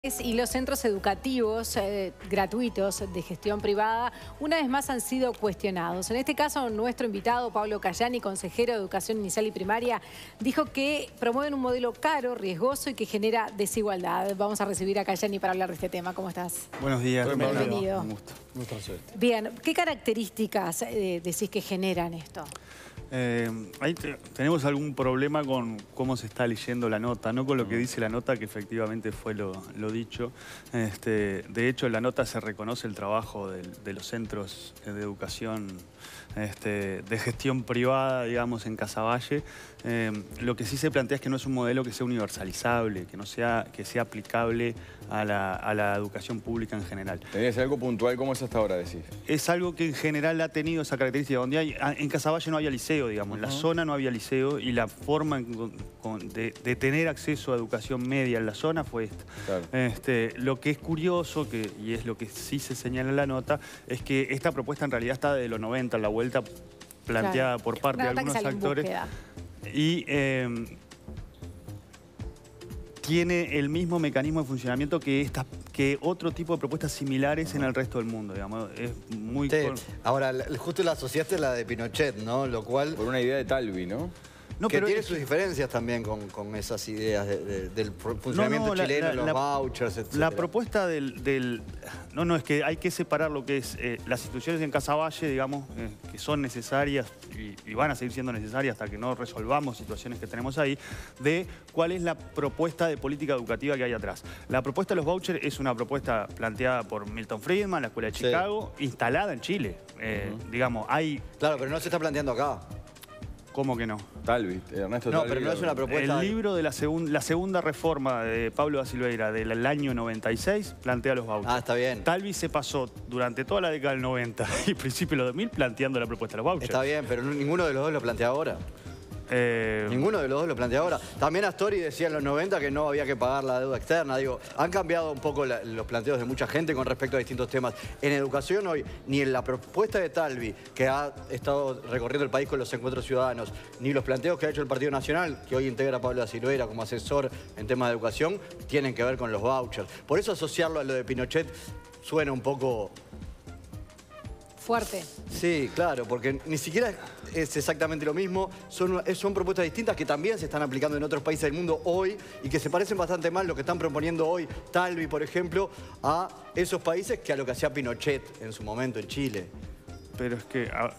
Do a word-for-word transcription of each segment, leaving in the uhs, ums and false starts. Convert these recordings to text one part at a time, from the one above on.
Y los centros educativos eh, gratuitos de gestión privada una vez más han sido cuestionados. En este caso, nuestro invitado, Pablo Cayani, consejero de Educación Inicial y Primaria, dijo que promueven un modelo caro, riesgoso y que genera desigualdad. Vamos a recibir a Cayani para hablar de este tema. ¿Cómo estás? Buenos días. Bienvenido. Un gusto. Mucha suerte. Bien, ¿qué características eh, decís que generan esto? Eh, ahí te, tenemos algún problema con cómo se está leyendo la nota, no con lo que dice la nota, que efectivamente fue lo, lo dicho. Este, de hecho, en la nota se reconoce el trabajo de, de los centros de educación este, de gestión privada, digamos, en Casaballe. Eh, lo que sí se plantea es que no es un modelo que sea universalizable, que no sea, que sea aplicable a la, a la educación pública en general. ¿Tenés algo puntual? ¿Cómo es hasta ahora, decís? Es algo que en general ha tenido esa característica. Donde hay, en Casaballe no había liceo, digamos. En la zona no había liceo y la forma de, de tener acceso a educación media en la zona fue esta. Claro. Este, lo que es curioso, que, y es lo que sí se señala en la nota, es que esta propuesta en realidad está de los noventa, la vuelta planteada Claro. por parte de algunos actores. Y eh, tiene el mismo mecanismo de funcionamiento que, esta, que otro tipo de propuestas similares en el resto del mundo, digamos. Es muy... Sí. Ahora, justo la asociaste a la de Pinochet, ¿no? Lo cual... Por una idea de Talvi, ¿no? No, que pero tiene es... sus diferencias también con, con esas ideas de, de, del funcionamiento no, no, chileno, la, la, los la, vouchers, etcétera. La propuesta del, del... No, no, es que hay que separar lo que es eh, las instituciones en Casaballe, digamos, eh, que son necesarias y, y van a seguir siendo necesarias hasta que no resolvamos situaciones que tenemos ahí, de cuál es la propuesta de política educativa que hay atrás. La propuesta de los vouchers es una propuesta planteada por Milton Friedman, la Escuela de Chicago, sí, instalada en Chile. Eh, uh-huh. Digamos, hay... Claro, pero no se está planteando acá. ¿Cómo que no? Talvi, Ernesto No, Talvi, pero no es una propuesta... El libro de la, segun, la segunda reforma de Pablo da Silveira del año noventa y seis plantea los vouchers. Ah, está bien. Talvi se pasó durante toda la década del noventa y principios de los dos mil planteando la propuesta de los vouchers. Está bien, pero ninguno de los dos lo plantea ahora. Eh... Ninguno de los dos lo plantea ahora. También Astori decía en los noventa que no había que pagar la deuda externa. Digo, han cambiado un poco la, los planteos de mucha gente con respecto a distintos temas. En educación hoy, ni en la propuesta de Talvi, que ha estado recorriendo el país con los encuentros ciudadanos, ni los planteos que ha hecho el Partido Nacional, que hoy integra a Pablo da Silveira como asesor en temas de educación, tienen que ver con los vouchers. Por eso asociarlo a lo de Pinochet suena un poco... fuerte. Sí, claro, porque ni siquiera es exactamente lo mismo. Son, son propuestas distintas que también se están aplicando en otros países del mundo hoy y que se parecen bastante más lo que están proponiendo hoy Talvi, por ejemplo, a esos países que a lo que hacía Pinochet en su momento en Chile. Pero es que... A,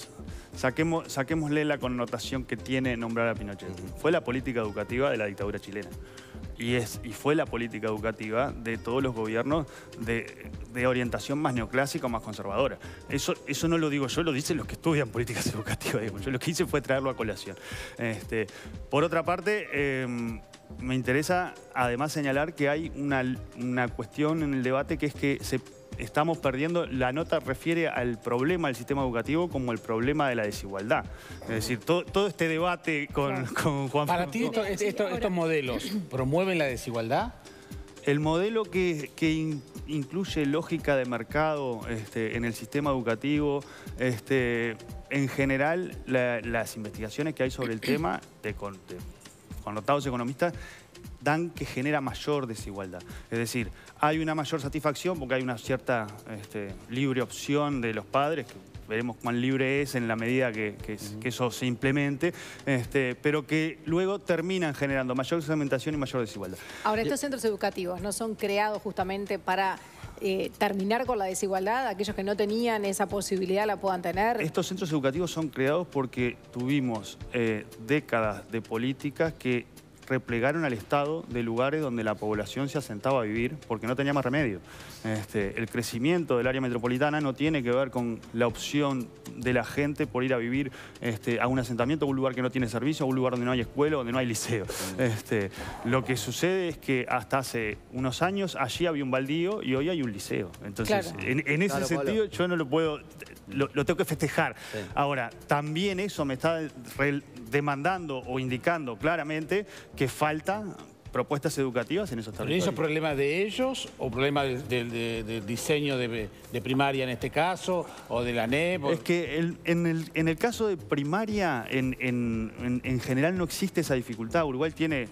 saquemos, saquémosle la connotación que tiene nombrar a Pinochet. Uh-huh. Fue la política educativa de la dictadura chilena. Y, es, y fue la política educativa de todos los gobiernos de, de orientación más neoclásica o más conservadora. Eso, eso no lo digo yo, lo dicen los que estudian políticas educativas. Digamos. Yo lo que hice fue traerlo a colación. Este, por otra parte, eh, me interesa además señalar que hay una, una cuestión en el debate que es que se... estamos perdiendo, la nota refiere al problema del sistema educativo como el problema de la desigualdad. Es decir, todo, todo este debate con, claro. con Juan... Para ti, esto, esto, ¿estos modelos promueven la desigualdad? El modelo que, que in, incluye lógica de mercado este, en el sistema educativo, este, en general, la, las investigaciones que hay sobre el tema de, con, de connotados economistas dan que genera mayor desigualdad. Es decir, hay una mayor satisfacción porque hay una cierta este, libre opción de los padres, que veremos cuán libre es en la medida que, que, uh-huh. que eso se implemente, este, pero que luego terminan generando mayor segmentación y mayor desigualdad. Ahora, estos centros educativos no son creados justamente para eh, terminar con la desigualdad, aquellos que no tenían esa posibilidad la puedan tener. Estos centros educativos son creados porque tuvimos eh, décadas de políticas que replegaron al Estado de lugares donde la población se asentaba a vivir porque no tenía más remedio. Este, el crecimiento del área metropolitana no tiene que ver con la opción de la gente por ir a vivir este, a un asentamiento, a un lugar que no tiene servicio, a un lugar donde no hay escuela, donde no hay liceo. Este, lo que sucede es que hasta hace unos años allí había un baldío y hoy hay un liceo. Entonces, claro. en, en ese claro, sentido, Pablo, yo no lo puedo... Lo, lo tengo que festejar. Sí. Ahora, también eso me está re, demandando o indicando claramente que falta propuestas educativas en esos territorios. ¿Pero eso es problema de ellos o problema del de, de, de diseño de, de primaria en este caso o de la N E P? Es que el, en, el, en el caso de primaria, en, en, en, en general no existe esa dificultad. Uruguay tiene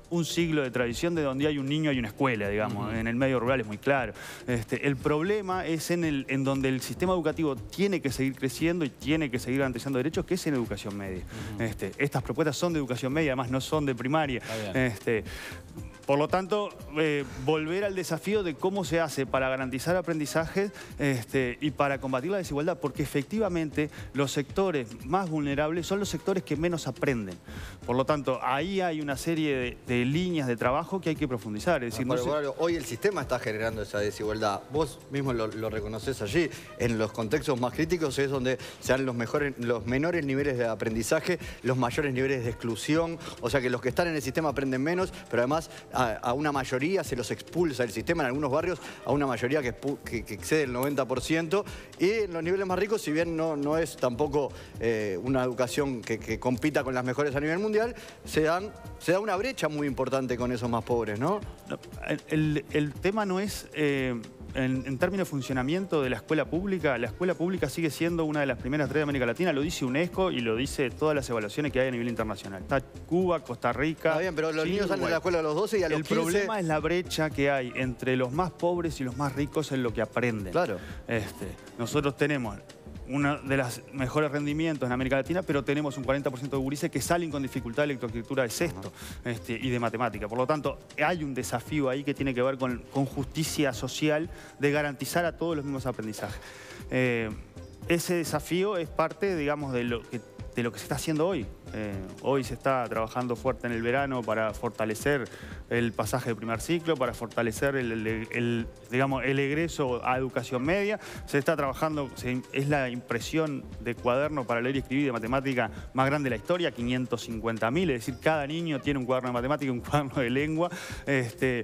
un siglo de tradición de donde hay un niño hay una escuela, digamos. Uh-huh. En el medio rural es muy claro. Este, el problema es en, el, en donde el sistema educativo tiene que seguir creciendo y tiene que seguir garantizando derechos, que es en educación media. Uh-huh. este, estas propuestas son de educación media, además no son de primaria. Este, por lo tanto, eh, volver al desafío de cómo se hace para garantizar aprendizajes este, y para combatir la desigualdad, porque efectivamente los sectores más vulnerables son los sectores que menos aprenden. Por lo tanto, ahí hay una serie de, de líneas de trabajo que hay que profundizar. Es decir, no, no pero, se... bueno, hoy el sistema está generando esa desigualdad. Vos mismo lo, lo reconoces allí. En los contextos más críticos es donde se dan los, mejores, los menores niveles de aprendizaje, los mayores niveles de exclusión. O sea que los que están en el sistema aprenden menos, pero además a, a una mayoría se los expulsa del sistema, en algunos barrios a una mayoría que, que, que excede el noventa por ciento. Y en los niveles más ricos, si bien no, no es tampoco eh, una educación que, que compita con las mejores a nivel mundial, se, dan, se da una brecha muy importante con esos más pobres, ¿no? no el, el tema no es... Eh... En, en términos de funcionamiento de la escuela pública, la escuela pública sigue siendo una de las primeras tres de América Latina, lo dice UNESCO y lo dice todas las evaluaciones que hay a nivel internacional. Está Cuba, Costa Rica... Está bien, pero los Chile, niños salen de la escuela a los doce y a los El quince... problema es la brecha que hay entre los más pobres y los más ricos en lo que aprenden. Claro. Este, nosotros tenemos uno de los mejores rendimientos en América Latina, pero tenemos un cuarenta por ciento de gurises que salen con dificultad de lectoescritura de sexto uh-huh. este, y de matemática. Por lo tanto, hay un desafío ahí que tiene que ver con, con justicia social de garantizar a todos los mismos aprendizajes. Eh, ese desafío es parte, digamos, de lo que, de lo que se está haciendo hoy. Eh, hoy se está trabajando fuerte en el verano para fortalecer el pasaje de primer ciclo, para fortalecer el, el, el, digamos, el egreso a educación media. Se está trabajando, se, es la impresión de cuaderno para leer y escribir de matemática más grande de la historia, quinientos cincuenta mil, es decir, cada niño tiene un cuaderno de matemática y un cuaderno de lengua. Este,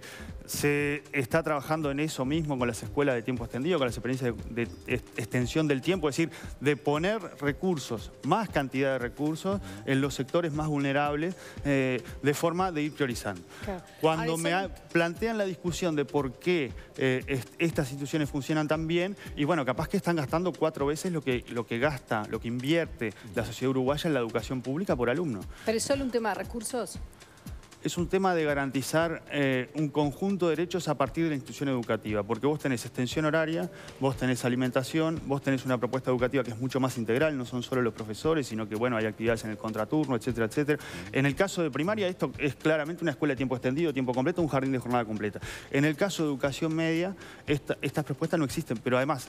se está trabajando en eso mismo con las escuelas de tiempo extendido, con las experiencias de, de extensión del tiempo, es decir, de poner recursos, más cantidad de recursos en los sectores más vulnerables, eh, de forma de ir priorizando. Claro. Cuando me ha, plantean la discusión de por qué eh, est estas instituciones funcionan tan bien, y bueno, capaz que están gastando cuatro veces lo que, lo que gasta, lo que invierte la sociedad uruguaya en la educación pública por alumno. ¿Pero es solo un tema de recursos? Es un tema de garantizar eh, un conjunto de derechos a partir de la institución educativa, porque vos tenés extensión horaria, vos tenés alimentación, vos tenés una propuesta educativa que es mucho más integral, no son solo los profesores, sino que bueno, hay actividades en el contraturno, etcétera, etcétera. En el caso de primaria, esto es claramente una escuela de tiempo extendido, tiempo completo, un jardín de jornada completa. En el caso de educación media, esta, estas propuestas no existen, pero además...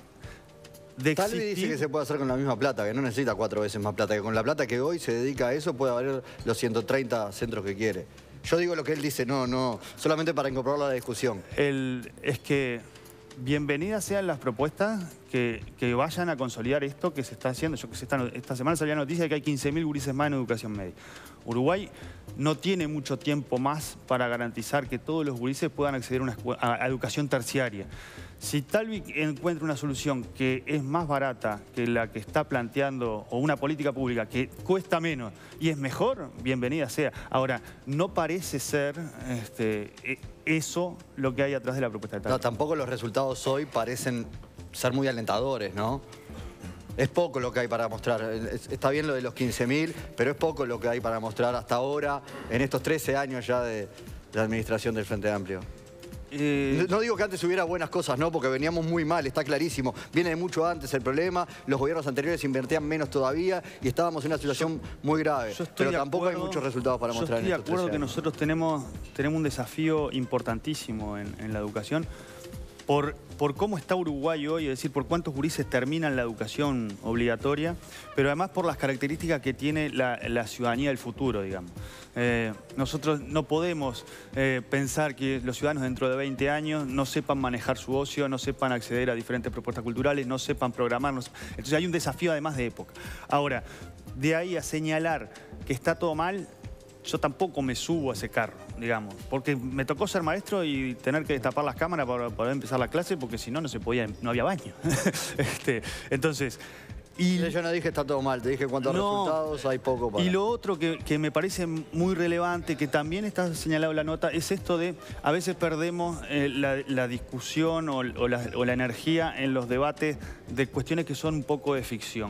Tal vez dice que se puede hacer con la misma plata, que no necesita cuatro veces más plata, que con la plata que hoy se dedica a eso puede haber los ciento treinta centros que quiere. Yo digo lo que él dice, no, no, solamente para incorporarlo a la discusión. El, es que bienvenidas sean las propuestas que, que vayan a consolidar esto que se está haciendo. Yo que sé, esta, esta semana salió la noticia de que hay quince mil gurises más en educación media. Uruguay no tiene mucho tiempo más para garantizar que todos los gurises puedan acceder a, una, a, a educación terciaria. Si Talvi encuentra una solución que es más barata que la que está planteando, o una política pública que cuesta menos y es mejor, bienvenida sea. Ahora, no parece ser este, eso lo que hay atrás de la propuesta de Talvi. No, tampoco los resultados hoy parecen ser muy alentadores, ¿no? Es poco lo que hay para mostrar. Está bien lo de los quince mil, pero es poco lo que hay para mostrar hasta ahora, en estos trece años ya de, de administración del Frente Amplio. Eh... No digo que antes hubiera buenas cosas, no, porque veníamos muy mal, está clarísimo. Viene de mucho antes el problema, los gobiernos anteriores invertían menos todavía y estábamos en una situación yo, muy grave. Pero tampoco acuerdo, hay muchos resultados para mostrar en estos Yo estoy de acuerdo que nosotros tenemos, tenemos un desafío importantísimo en, en la educación. Por, por cómo está Uruguay hoy, es decir, por cuántos gurises terminan la educación obligatoria, pero además por las características que tiene la, la ciudadanía del futuro, digamos. Eh, nosotros no podemos eh, pensar que los ciudadanos dentro de veinte años no sepan manejar su ocio, no sepan acceder a diferentes propuestas culturales, no sepan programarnos. Entonces hay un desafío además de época. Ahora, de ahí a señalar que está todo mal, yo tampoco me subo a ese carro, digamos, porque me tocó ser maestro y tener que destapar las cámaras para poder empezar la clase, porque si no, no se podía, no había baño. este, entonces... Y yo no dije está todo mal, te dije en cuanto a no, resultados hay poco para... Y lo otro que, que me parece muy relevante, que también está señalado en la nota, es esto de a veces perdemos eh, la, la discusión o, o, la, o la energía en los debates de cuestiones que son un poco de ficción.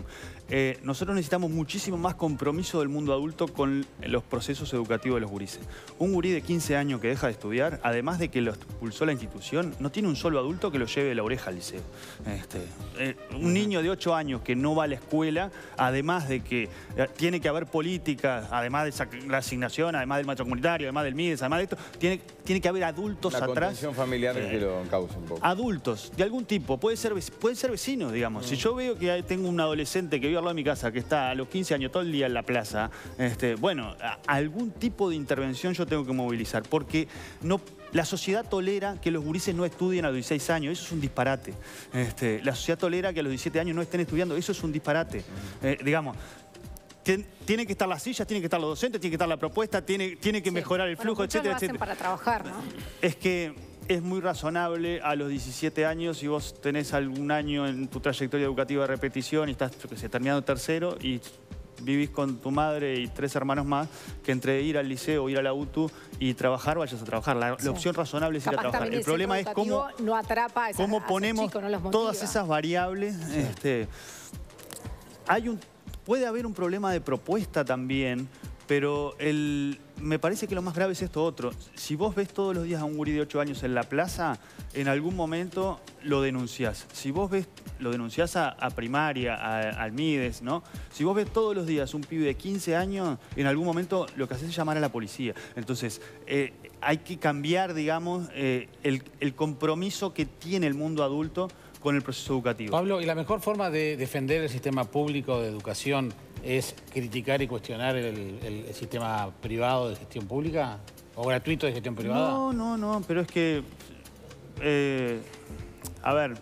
eh, nosotros necesitamos muchísimo más compromiso del mundo adulto con los procesos educativos de los gurises. Un gurí de quince años que deja de estudiar, además de que lo expulsó la institución, no tiene un solo adulto que lo lleve de la oreja al liceo. Este, eh, un niño de ocho años que no va a la escuela, además de que eh, tiene que haber políticas, además de la asignación, además del maestro comunitario, además del MIDES, además de esto, tiene, tiene que haber adultos la atrás. La contención familiar eh, que lo causa un poco. Adultos, de algún tipo, puede ser, pueden ser vecinos, digamos. Mm. Si yo veo que tengo un adolescente que vive al lado de mi casa, que está a los quince años todo el día en la plaza, este, bueno, a, algún tipo de intervención yo tengo que movilizar, porque no... La sociedad tolera que los gurises no estudien a los dieciséis años, eso es un disparate. Este, la sociedad tolera que a los diecisiete años no estén estudiando, eso es un disparate. Eh, digamos, tienen que estar las sillas, tienen que estar los docentes, tiene que estar la propuesta, tiene, tiene que sí. mejorar el flujo, bueno, etcétera, lo hacen etcétera. para trabajar, ¿no? Es que es muy razonable a los diecisiete años, si vos tenés algún año en tu trayectoria educativa de repetición y estás, yo qué sé, terminando tercero y vivís con tu madre y tres hermanos más, que entre ir al liceo, ir a la U T U y trabajar, vayas a trabajar. La, sí. la opción razonable es ir a trabajar. El problema es cómo, no atrapa a esa, cómo a ponemos chico, no todas esas variables. Sí. Este, hay un, puede haber un problema de propuesta también, pero el, me parece que lo más grave es esto otro. Si vos ves todos los días a un gurí de ocho años en la plaza, en algún momento lo denunciás. Si vos ves, lo denunciás a, a primaria, a, al MIDES, ¿no? Si vos ves todos los días un pibe de quince años, en algún momento lo que haces es llamar a la policía. Entonces, eh, hay que cambiar, digamos, eh, el, el compromiso que tiene el mundo adulto con el proceso educativo. Pablo, ¿y la mejor forma de defender el sistema público de educación es criticar y cuestionar el, el, el sistema privado de gestión pública? ¿O gratuito de gestión privada? No, no, no, pero es que... Eh, a ver,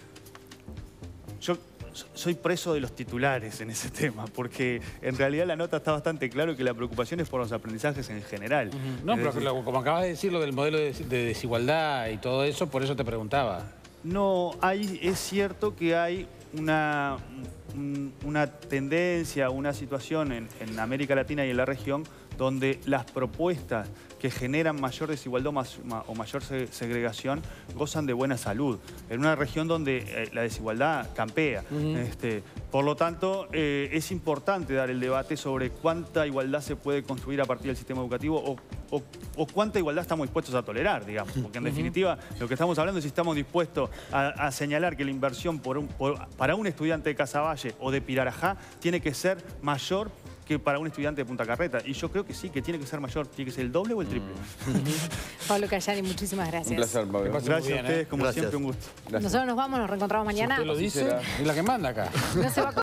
yo soy preso de los titulares en ese tema, porque en realidad la nota está bastante claro que la preocupación es por los aprendizajes en general. Uh-huh. No, pero decir, como acabas de decir lo del modelo de, de desigualdad y todo eso, por eso te preguntaba. No, hay, es cierto que hay una, una tendencia, una situación en, en América Latina y en la región donde las propuestas que generan mayor desigualdad o mayor segregación gozan de buena salud. En una región donde eh, la desigualdad campea. Uh-huh. este, por lo tanto, eh, es importante dar el debate sobre cuánta igualdad se puede construir a partir del sistema educativo o, o, o cuánta igualdad estamos dispuestos a tolerar, digamos. Porque en uh-huh. definitiva, lo que estamos hablando es si estamos dispuestos a, a señalar que la inversión por un, por, para un estudiante de Casaballe o de Pirarajá tiene que ser mayor que para un estudiante de Punta Carreta. Y yo creo que sí, que tiene que ser mayor. Tiene que ser el doble o el triple. Mm. Pablo Cayani, muchísimas gracias. Un placer, Pablo. Gracias bien, a ustedes, ¿eh? como Gracias. siempre, un gusto. Gracias. Nosotros nos vamos, nos reencontramos mañana. Si usted lo dice, es la que manda acá. No se va a